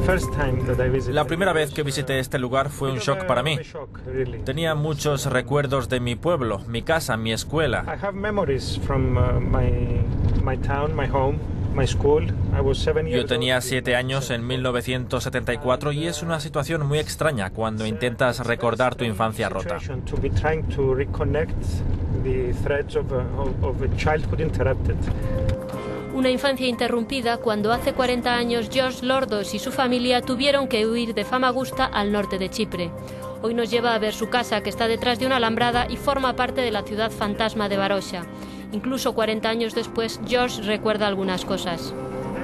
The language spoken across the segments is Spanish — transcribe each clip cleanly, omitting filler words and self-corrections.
La primera vez que visité este lugar fue un shock para mí. Tenía muchos recuerdos de mi pueblo, mi casa, mi escuela. Yo tenía 7 años en 1974 y es una situación muy extraña cuando intentas recordar tu infancia rota. Una infancia interrumpida cuando hace 40 años George Lordos y su familia tuvieron que huir de Famagusta al norte de Chipre. Hoy nos lleva a ver su casa, que está detrás de una alambrada y forma parte de la ciudad fantasma de Varosha. Incluso 40 años después, George recuerda algunas cosas.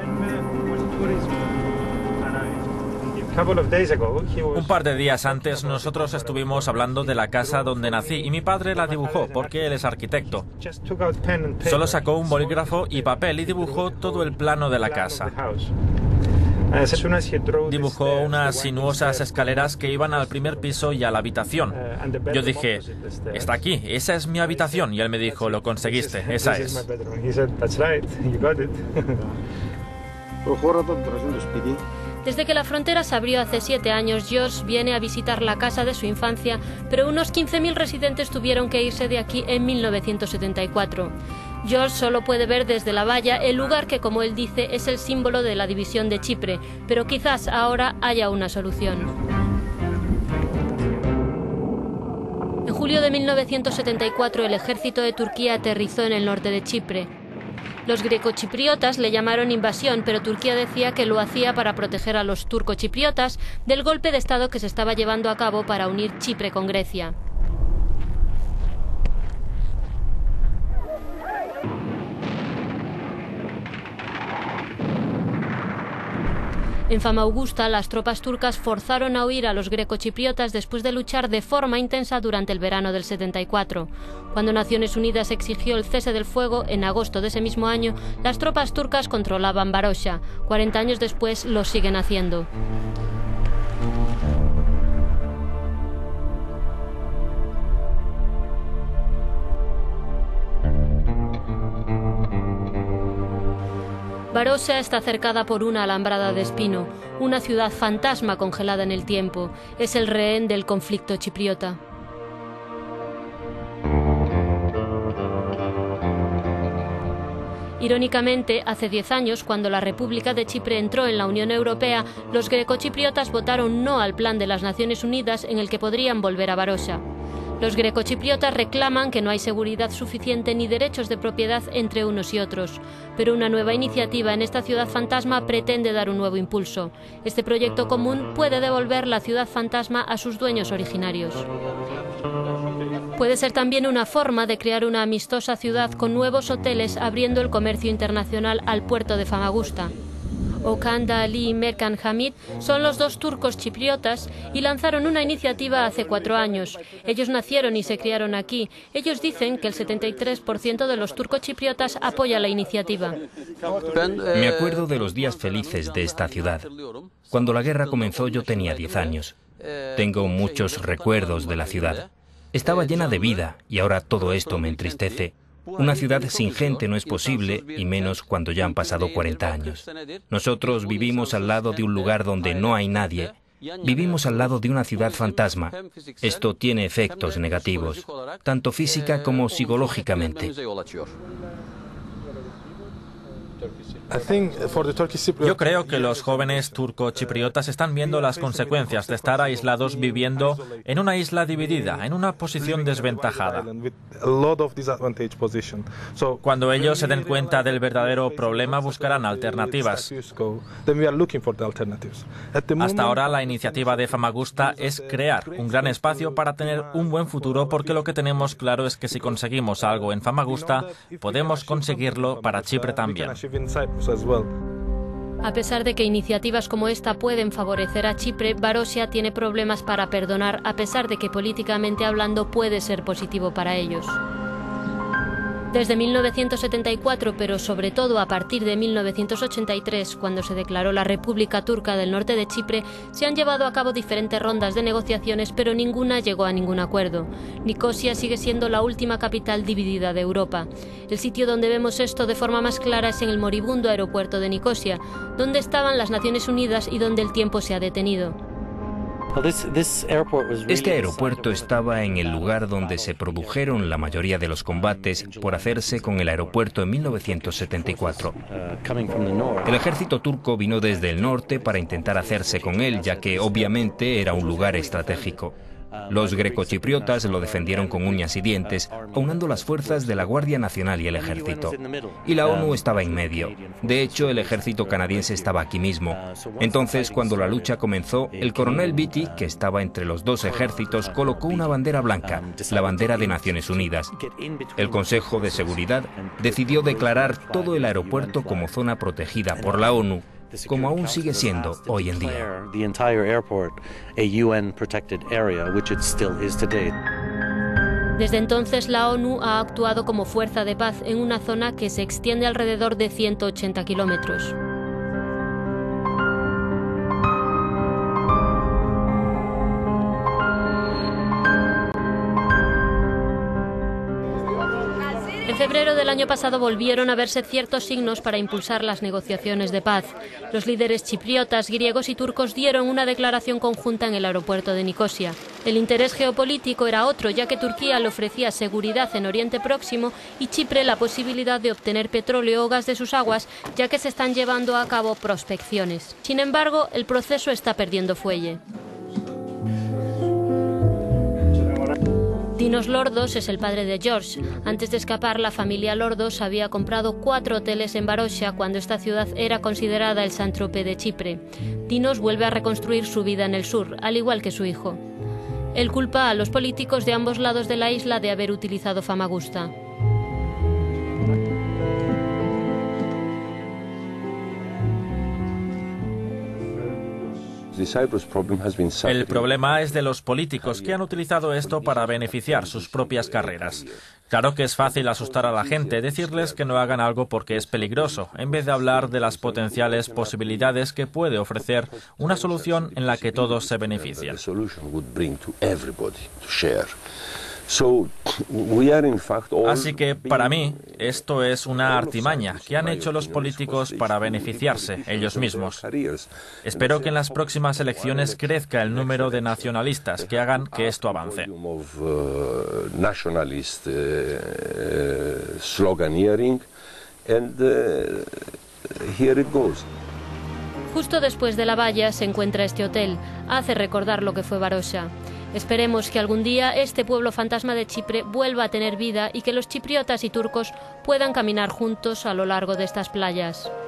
Un par de días antes nosotros estuvimos hablando de la casa donde nací y mi padre la dibujó porque él es arquitecto. Solo sacó un bolígrafo y papel y dibujó todo el plano de la casa. Dibujó unas sinuosas escaleras que iban al primer piso y a la habitación. Yo dije, está aquí, esa es mi habitación. Y él me dijo, lo conseguiste, esa es. Desde que la frontera se abrió hace 7 años, George viene a visitar la casa de su infancia, pero unos 15.000 residentes tuvieron que irse de aquí en 1974. George solo puede ver desde la valla el lugar que, como él dice, es el símbolo de la división de Chipre, pero quizás ahora haya una solución. En julio de 1974, el ejército de Turquía aterrizó en el norte de Chipre. Los grecochipriotas le llamaron invasión, pero Turquía decía que lo hacía para proteger a los turcochipriotas del golpe de Estado que se estaba llevando a cabo para unir Chipre con Grecia. En Famagusta, las tropas turcas forzaron a huir a los grecochipriotas después de luchar de forma intensa durante el verano del 74. Cuando Naciones Unidas exigió el cese del fuego, en agosto de ese mismo año, las tropas turcas controlaban Varosha. 40 años después, lo siguen haciendo. Varosha está cercada por una alambrada de espino, una ciudad fantasma congelada en el tiempo. Es el rehén del conflicto chipriota. Irónicamente, hace 10 años, cuando la República de Chipre entró en la Unión Europea, los grecochipriotas votaron no al plan de las Naciones Unidas en el que podrían volver a Varosha. Los grecochipriotas reclaman que no hay seguridad suficiente ni derechos de propiedad entre unos y otros, pero una nueva iniciativa en esta ciudad fantasma pretende dar un nuevo impulso. Este proyecto común puede devolver la ciudad fantasma a sus dueños originarios. Puede ser también una forma de crear una amistosa ciudad con nuevos hoteles abriendo el comercio internacional al puerto de Famagusta. Okan Ali y Merkan Hamid son los dos turcos chipriotas y lanzaron una iniciativa hace 4 años. Ellos nacieron y se criaron aquí. Ellos dicen que el 73% de los turcos chipriotas apoya la iniciativa. Me acuerdo de los días felices de esta ciudad. Cuando la guerra comenzó yo tenía 10 años. Tengo muchos recuerdos de la ciudad. Estaba llena de vida y ahora todo esto me entristece. Una ciudad sin gente no es posible, y menos cuando ya han pasado 40 años. Nosotros vivimos al lado de un lugar donde no hay nadie. Vivimos al lado de una ciudad fantasma. Esto tiene efectos negativos, tanto física como psicológicamente. Yo creo que los jóvenes turcochipriotas están viendo las consecuencias de estar aislados viviendo en una isla dividida, en una posición desventajada. Cuando ellos se den cuenta del verdadero problema, buscarán alternativas. Hasta ahora, la iniciativa de Famagusta es crear un gran espacio para tener un buen futuro, porque lo que tenemos claro es que si conseguimos algo en Famagusta, podemos conseguirlo para Chipre también. A pesar de que iniciativas como esta pueden favorecer a Chipre, Varosha tiene problemas para perdonar, a pesar de que políticamente hablando puede ser positivo para ellos. Desde 1974, pero sobre todo a partir de 1983, cuando se declaró la República Turca del Norte de Chipre, se han llevado a cabo diferentes rondas de negociaciones, pero ninguna llegó a ningún acuerdo. Nicosia sigue siendo la última capital dividida de Europa. El sitio donde vemos esto de forma más clara es en el moribundo aeropuerto de Nicosia, donde estaban las Naciones Unidas y donde el tiempo se ha detenido. Este aeropuerto estaba en el lugar donde se produjeron la mayoría de los combates por hacerse con el aeropuerto en 1974. El ejército turco vino desde el norte para intentar hacerse con él, ya que obviamente era un lugar estratégico. Los grecochipriotas lo defendieron con uñas y dientes, aunando las fuerzas de la Guardia Nacional y el ejército. Y la ONU estaba en medio. De hecho, el ejército canadiense estaba aquí mismo. Entonces, cuando la lucha comenzó, el coronel Beatty, que estaba entre los dos ejércitos, colocó una bandera blanca, la bandera de Naciones Unidas. El Consejo de Seguridad decidió declarar todo el aeropuerto como zona protegida por la ONU, como aún sigue siendo hoy en día. Desde entonces, la ONU ha actuado como fuerza de paz en una zona que se extiende alrededor de 180 kilómetros. En febrero del año pasado volvieron a verse ciertos signos para impulsar las negociaciones de paz. Los líderes chipriotas, griegos y turcos dieron una declaración conjunta en el aeropuerto de Nicosia. El interés geopolítico era otro, ya que Turquía le ofrecía seguridad en Oriente Próximo y Chipre la posibilidad de obtener petróleo o gas de sus aguas, ya que se están llevando a cabo prospecciones. Sin embargo, el proceso está perdiendo fuelle. Dinos Lordos es el padre de George. Antes de escapar, la familia Lordos había comprado 4 hoteles en Varosha cuando esta ciudad era considerada el Saint-Tropez de Chipre. Dinos vuelve a reconstruir su vida en el sur, al igual que su hijo. Él culpa a los políticos de ambos lados de la isla de haber utilizado Famagusta. El problema es de los políticos que han utilizado esto para beneficiar sus propias carreras. Claro que es fácil asustar a la gente, decirles que no hagan algo porque es peligroso, en vez de hablar de las potenciales posibilidades que puede ofrecer una solución en la que todos se benefician. Así que, para mí, esto es una artimaña que han hecho los políticos para beneficiarse ellos mismos. Espero que en las próximas elecciones crezca el número de nacionalistas que hagan que esto avance. Justo después de la valla se encuentra este hotel. Hace recordar lo que fue Varosha. Esperemos que algún día este pueblo fantasma de Chipre vuelva a tener vida y que los chipriotas y turcos puedan caminar juntos a lo largo de estas playas.